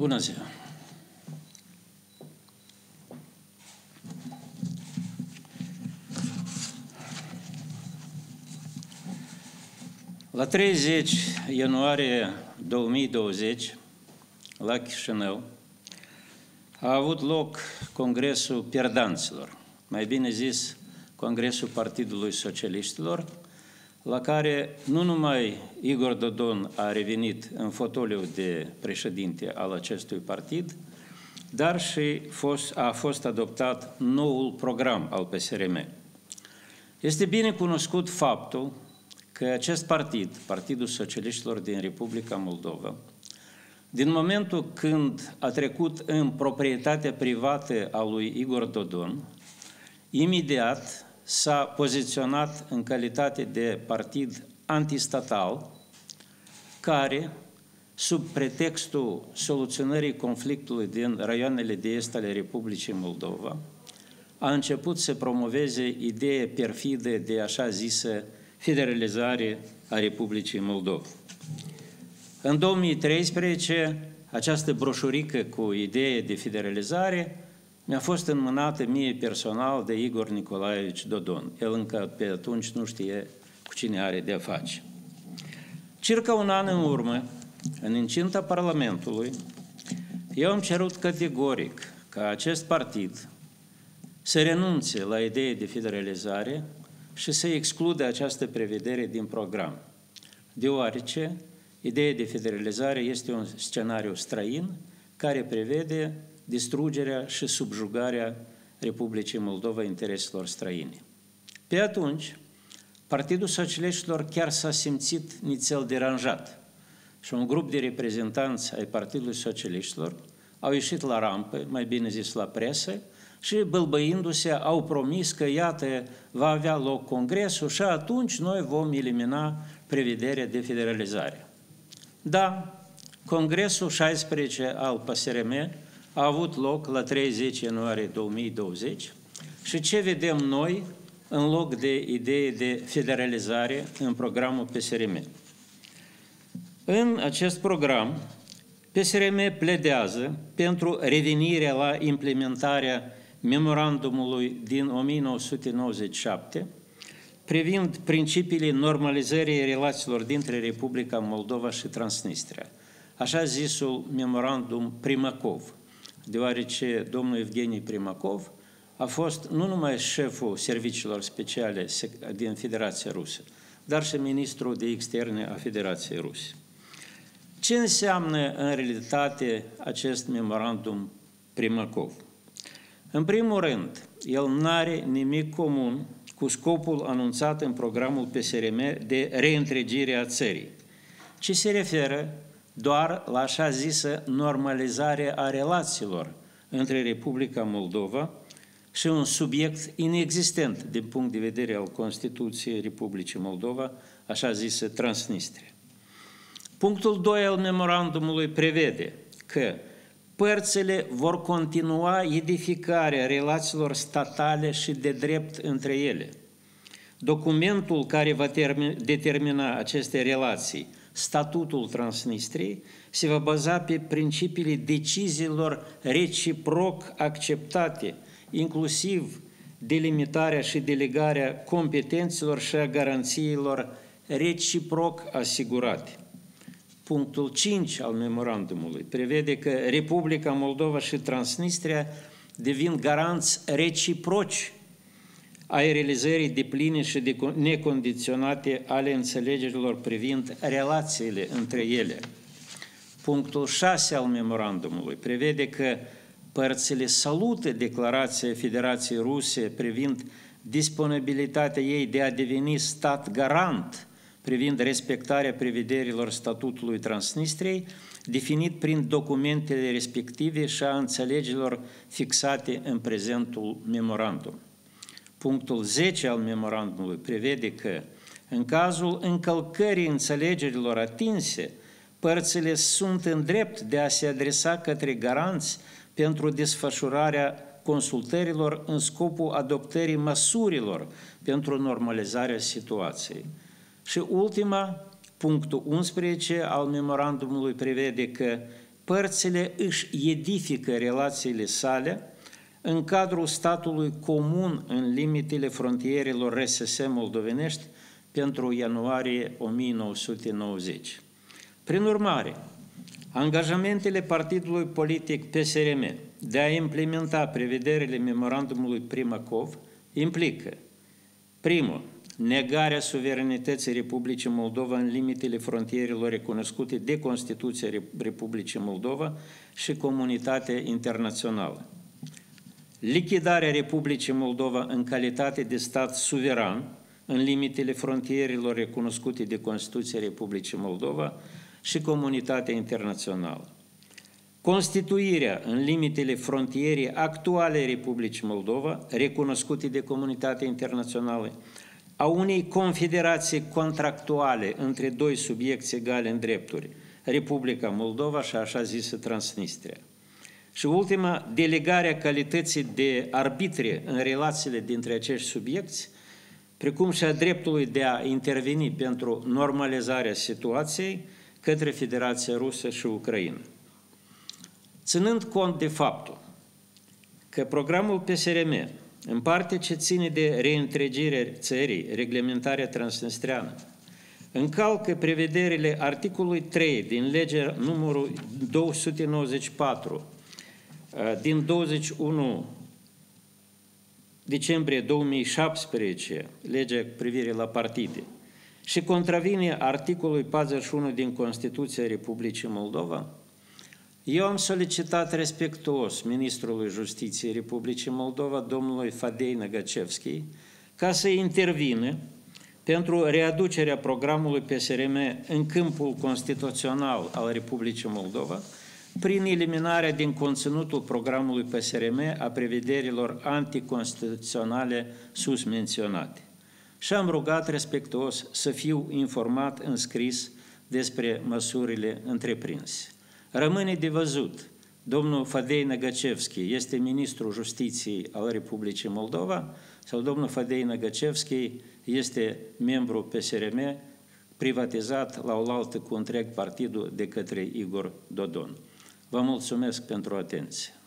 Bună ziua! La 30 ianuarie 2020, la Chișinău, a avut loc Congresul Pierdanților, mai bine zis, Congresul Partidului Socialiștilor, la care nu numai Igor Dodon a revenit în fotoliu de președinte al acestui partid, dar și a fost adoptat noul program al PSRM. Este bine cunoscut faptul că acest partid, Partidul Socialiștilor din Republica Moldova, din momentul când a trecut în proprietatea privată a lui Igor Dodon, imediat s-a poziționat în calitate de partid antistatal, care, sub pretextul soluționării conflictului din raioanele de est ale Republicii Moldova, a început să promoveze ideea perfidă de așa zisă federalizare a Republicii Moldova. În 2013, această broșurică cu ideea de federalizare mi-a fost înmânată mie personal de Igor Nicolaevici Dodon. El încă pe atunci nu știe cu cine are de-a face. Circa un an în urmă, în incinta Parlamentului, eu am cerut categoric ca acest partid să renunțe la ideea de federalizare și să exclude această prevedere din program, deoarece ideea de federalizare este un scenariu străin care prevede distrugerea și subjugarea Republicii Moldova intereselor străine. Pe atunci, Partidul Socialiștilor chiar s-a simțit nițel deranjat și un grup de reprezentanți ai Partidului Socialiștilor au ieșit la rampă, mai bine zis la presă, și bâlbăindu-se au promis că, iată, va avea loc congresul și atunci noi vom elimina prevederea de federalizare. Da, Congresul 16 al PSRM a avut loc la 30 ianuarie 2020 și ce vedem noi în loc de idee de federalizare în programul PSRM? În acest program, PSRM pledează pentru revenirea la implementarea memorandumului din 1997 privind principiile normalizării relațiilor dintre Republica Moldova și Transnistria, așa zisul memorandum Primakov, deoarece domnul Evgeni Primakov a fost nu numai șeful serviciilor speciale din Federația Rusă, dar și ministrul de externe a Federației Ruse. Ce înseamnă în realitate acest memorandum Primakov? În primul rând, el nu are nimic comun cu scopul anunțat în programul PSRM de reîntregire a țării, ci se referă doar la așa zisă normalizare a relațiilor între Republica Moldova și un subiect inexistent din punct de vedere al Constituției Republicii Moldova, așa zisă Transnistria. Punctul 2 al memorandumului prevede că părțile vor continua edificarea relațiilor statale și de drept între ele. Documentul care va determina aceste relații, Statutul Transnistriei, se va baza pe principiile deciziilor reciproc acceptate, inclusiv delimitarea și delegarea competențelor și a garanțiilor reciproc asigurate. Punctul 5 al memorandumului prevede că Republica Moldova și Transnistria devin garanți reciproci ai realizării depline și necondiționate ale înțelegerilor privind relațiile între ele. Punctul 6 al memorandumului prevede că părțile salută declarația Federației Ruse privind disponibilitatea ei de a deveni stat garant privind respectarea prevederilor Statutului Transnistriei, definit prin documentele respective și a înțelegerilor fixate în prezentul memorandum. Punctul 10 al memorandumului prevede că, în cazul încălcării înțelegerilor atinse, părțile sunt în drept de a se adresa către garanți pentru desfășurarea consultărilor în scopul adoptării măsurilor pentru normalizarea situației. Și ultima, punctul 11 al memorandumului prevede că părțile își edifică relațiile sale în cadrul statului comun în limitele frontierelor RSS moldovenești pentru ianuarie 1990. Prin urmare, angajamentele partidului politic PSRM de a implementa prevederile memorandumului Primakov implică: primul, negarea suveranității Republicii Moldova în limitele frontierelor recunoscute de Constituția Republicii Moldova și comunitatea internațională; lichidarea Republicii Moldova în calitate de stat suveran în limitele frontierelor recunoscute de Constituția Republicii Moldova și comunitatea internațională; constituirea în limitele frontierii actuale Republicii Moldova, recunoscute de comunitatea internațională, a unei confederații contractuale între doi subiecti egali în drepturi, Republica Moldova și așa zisă Transnistria. Și ultima, delegarea calității de arbitre în relațiile dintre acești subiecti, precum și a dreptului de a interveni pentru normalizarea situației către Federația Rusă și Ucraina. Ținând cont de faptul că programul PSRM, în parte ce ține de reîntregirea țării, reglementarea transnistreană, încalcă prevederile articolului 3 din legea numărul 294 din 21 decembrie 2017, legea cu privire la partide, și contravine articolului 41 din Constituția Republicii Moldova, eu am solicitat respectuos Ministrului Justiției Republicii Moldova, domnului Fadei Năgăcevski, ca să intervină pentru readucerea programului PSRM în câmpul constituțional al Republicii Moldova, prin eliminarea din conținutul programului PSRM a prevederilor anticonstituționale sus menționate. Și am rugat respectuos să fiu informat în scris despre măsurile întreprinse. Rămâne de văzut, domnul Fadei Năgăcevski este ministrul Justiției al Republicii Moldova sau domnul Fadei Năgăcevski este membru PSRM privatizat la oaltă cu întreg partidul de către Igor Dodon. Vă mulțumesc pentru atenție.